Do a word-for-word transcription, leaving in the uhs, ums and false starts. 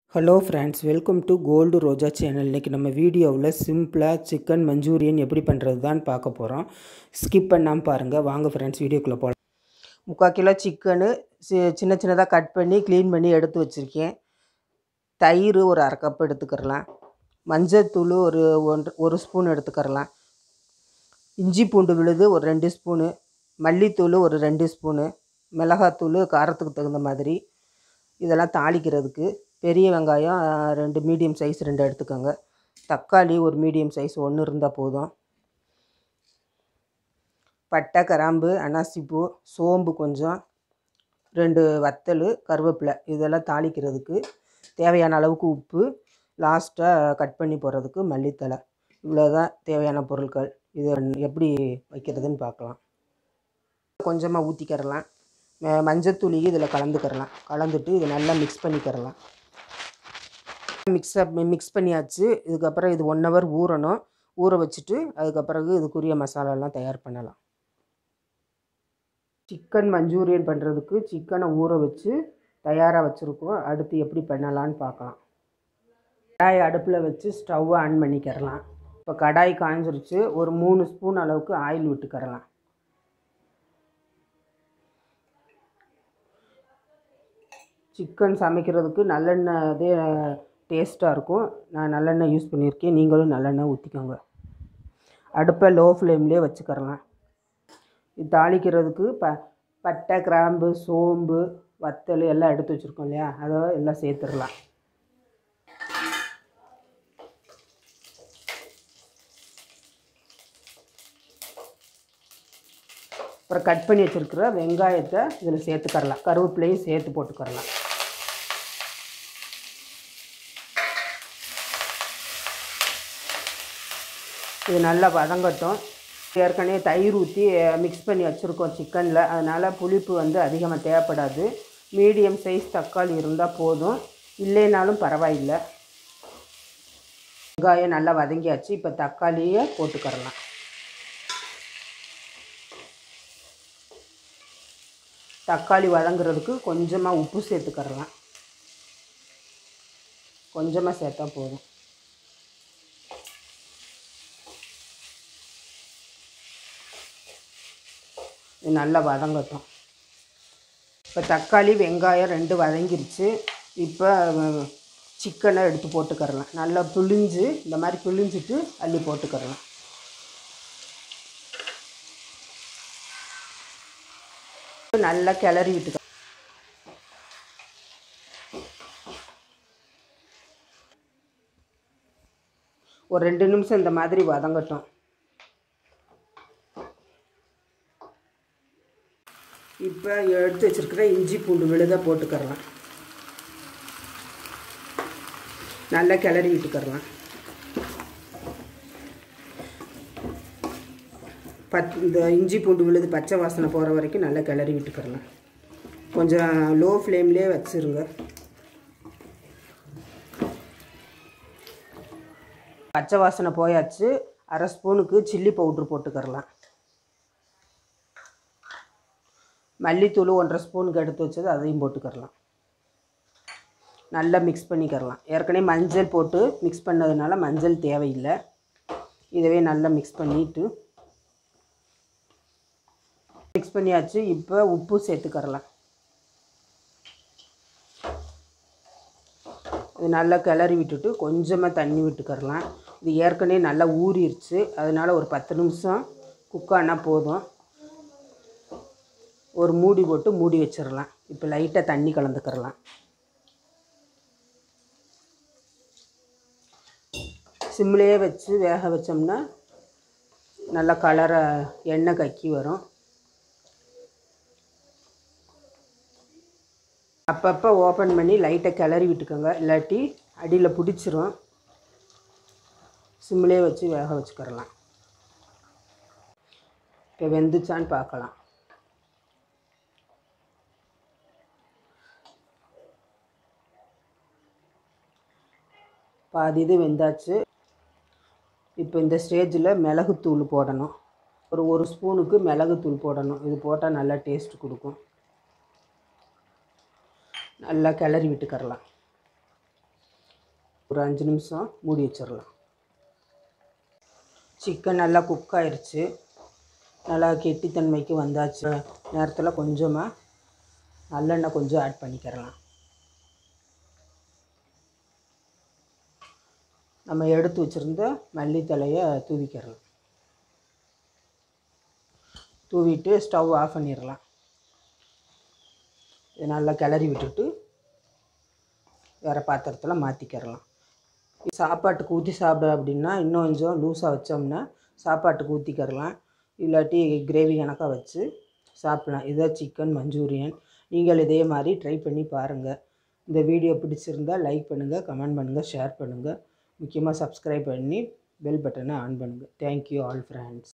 Hello friends, welcome to gold Roja channel. இன்றைக்கி நம்ம வீடியோவில் சிம்பிளாக சிக்கன் மஞ்சூரியன் எப்படி பண்ணுறது தான் பார்க்க போகிறோம். ஸ்கிப் பண்ணாமல் பாருங்கள். வாங்க ஃப்ரெண்ட்ஸ், வீடியோக்குள்ளே போகலாம். முக்கால் கிலோ சிக்கனு சி சின்ன சின்னதாக கட் பண்ணி க்ளீன் பண்ணி எடுத்து வச்சுருக்கேன். தயிர் ஒரு அரை கப் எடுத்துக்கிறலாம். மஞ்சத்தூள் ஒரு ஒன்று ஒரு ஸ்பூன் எடுத்துக்கிறலாம். இஞ்சி பூண்டு விழுது ஒரு ரெண்டு ஸ்பூனு, மல்லித்தூள் ஒரு ரெண்டு ஸ்பூனு, மிளகாத்தூள் காரத்துக்கு தகுந்த மாதிரி. இதெல்லாம் தாளிக்கிறதுக்கு பெரிய வெங்காயம் ரெண்டு மீடியம் சைஸ் ரெண்டு எடுத்துக்கோங்க. தக்காளி ஒரு மீடியம் சைஸ் ஒன்று இருந்தால் போதும். பட்டை, கிராம்பு, அன்னாசிப்பூ, சோம்பு கொஞ்சம், ரெண்டு வத்தல், கருவேப்பிலை. இதெல்லாம் தாளிக்கிறதுக்கு தேவையான அளவுக்கு உப்பு, லாஸ்ட்டாக கட் பண்ணி போடுறதுக்கு மல்லித்தழை. இவ்வளோதான் தேவையான பொருட்கள். இதை எப்படி வைக்கிறதுன்னு பார்க்கலாம். கொஞ்சமாக ஊற்றிக்கிறலாம். மஞ்சத்தூளி இதில் கலந்துக்கிறலாம். கலந்துட்டு இதை நல்லா மிக்ஸ் பண்ணிக்கிறலாம். மிக்ஸப் மிக்ஸ் பண்ணியாச்சு. இதுக்கப்புறம் இது ஒன் ஹவர் ஊறணும். ஊற வச்சுட்டு அதுக்கப்புறகு இதுக்குரிய மசாலாலாம் தயார் பண்ணலாம். சிக்கன் மஞ்சூரியன் பண்ணுறதுக்கு சிக்கனை ஊற வச்சு தயாராக வச்சுருக்கோம். அடுத்து எப்படி பண்ணலான்னு பார்க்கலாம். கடாய் அடுப்பில் வச்சு ஸ்டவ்வை ஆன் பண்ணிக்கிறலாம். இப்போ கடாய் காய்ஞ்சிருச்சு. ஒரு மூணு ஸ்பூன் அளவுக்கு ஆயில் விட்டுக்கிறலாம். சிக்கன் சமைக்கிறதுக்கு நல்லெண்ணெய் அதே டேஸ்ட்டாக இருக்கும். நான் நல்லெண்ணெய் யூஸ் பண்ணியிருக்கேன். நீங்களும் நல்லெண்ணெய் ஊற்றிக்கோங்க. அடுப்பை லோ ஃப்ளேம்லேயே வச்சுக்கிறலாம். இது தாளிக்கிறதுக்கு ப பட்டை, கிராம்பு, சோம்பு, வத்தல் எல்லாம் எடுத்து வச்சுருக்கோம் இல்லையா, அதை எல்லாம் சேர்த்துடலாம். அப்புறம் கட் பண்ணி வச்சுருக்கிற வெங்காயத்தை இதில் சேர்த்துக்கரலாம். கருவேப்பிலையும் சேர்த்து போட்டுக்கரலாம். இது நல்லா வதங்கட்டும். ஏற்கனவே தயிர் ஊற்றி மிக்ஸ் பண்ணி வச்சுருக்கோம் சிக்கனில். அதனால் புளிப்பு வந்து அதிகமாக தேவைப்படாது. மீடியம் சைஸ் தக்காளி இருந்தால் போதும், இல்லைனாலும் பரவாயில்லை. வெங்காயம் நல்லா வதங்கியாச்சு. இப்போ தக்காளியை போட்டுக்கரலாம். தக்காளி வதங்குறதுக்கு கொஞ்சமாக உப்பு சேர்த்துக்கரலாம். கொஞ்சமாக சேர்த்தா போதும். இது நல்லா வதங்கட்டும். இப்போ தக்காளி வெங்காயம் ரெண்டு வதங்கிருச்சு. இப்போ சிக்கனை எடுத்து போட்டுக்கரலாம். நல்லா புளிஞ்சு இந்த மாதிரி புளிஞ்சிட்டு அள்ளி போட்டுக்கரலாம். நல்லா கிளறி விட்டுக்க. ஒரு ரெண்டு நிமிஷம் இந்த மாதிரி வதங்கட்டும். இப்போ எடுத்து வச்சுருக்கிற இஞ்சி பூண்டு விழுத போட்டுக்கரலாம். நல்லா கிளறி விட்டுக்கரலாம். பத் இந்த இஞ்சி பூண்டு விழுது பச்சை வாசனை போகிற வரைக்கும் நல்லா கிளறி விட்டுக்கரலாம். கொஞ்சம் லோ ஃப்ளேம்லேயே வச்சுருங்க. பச்சை வாசனை போயாச்சு. அரை ஸ்பூனுக்கு சில்லி பவுட்ரு போட்டுக்கரலாம். மல்லித்தூள் ஒன்றரை ஸ்பூனுக்கு எடுத்து வச்சது அதையும் போட்டுக்கரலாம். நல்லா மிக்ஸ் பண்ணிக்கரலாம். ஏற்கனவே மஞ்சள் போட்டு மிக்ஸ் பண்ணதுனால மஞ்சள் தேவையில்லை. இதவே நல்லா மிக்ஸ் பண்ணிவிட்டு மிக்ஸ் பண்ணியாச்சு. இப்போ உப்பு சேர்த்துக்கரலாம். இது நல்லா கிளறி விட்டுட்டு கொஞ்சமாக தண்ணி விட்டுக்கரலாம். இது ஏற்கனவே நல்லா ஊறிடுச்சு. அதனால் ஒரு பத்து நிமிஷம் குக் ஆனால் போதும். ஒரு மூடி போட்டு மூடி வச்சிடலாம். இப்போ லைட்டாக தண்ணி கலந்துக்கிறலாம். சிம்லேயே வச்சு வேக வச்சோம்னா நல்லா கலரை எண்ணெய் கக்கி வரும். அப்பப்போ ஓப்பன் பண்ணி லைட்டாக கிளறி விட்டுக்கோங்க, இல்லாட்டி அடியில் பிடிச்சிரும். சிம்லேயே வச்சு வேக வச்சுக்கிறலாம். இப்போ வெந்துச்சான்னு பார்க்கலாம். பாதி இது வெந்தாச்சு. இப்போ இந்த ஸ்டேஜில் மிளகுத்தூள் போடணும். ஒரு ஒரு ஸ்பூனுக்கு மிளகுத்தூள் போடணும். இது போட்டால் நல்லா டேஸ்ட் கொடுக்கும். நல்லா கிளறி விட்டுக்கரலாம். ஒரு அஞ்சு நிமிஷம் மூடி வச்சிடலாம். சிக்கன் நல்லா குக் ஆயிடுச்சு, நல்லா கெட்டித்தன்மைக்கு வந்தாச்சு. நேரத்தில் கொஞ்சமாக நல்லெண்ணெய் கொஞ்சம் ஆட் பண்ணிக்கிறலாம். நம்ம எடுத்து வச்சுருந்த மல்லித்தலையை தூவிக்கிறலாம். தூவிட்டு ஸ்டவ் ஆஃப் பண்ணிடலாம். இது நல்லா கிளறி விட்டுட்டு வேறு பாத்திரத்தில் மாற்றிக்கிறலாம். சாப்பாட்டுக்கு ஊற்றி சாப்பிட அப்படின்னா இன்னும் கொஞ்சம் லூஸாக வச்சோம்னா சாப்பாட்டுக்கு ஊற்றிக்கிறலாம். இல்லாட்டி கிரேவி கணக்காக வச்சு சாப்பிட்லாம். இதுதான் சிக்கன் மஞ்சூரியன். நீங்கள் இதே மாதிரி ட்ரை பண்ணி பாருங்கள். இந்த வீடியோ பிடிச்சிருந்தால் லைக் பண்ணுங்கள், கமெண்ட் பண்ணுங்கள், ஷேர் பண்ணுங்கள். முக்கியமாக சப்ஸ்கிரைப் பண்ணி பெல் பட்டனை ஆன் பண்ணுங்கள். Thank you all friends.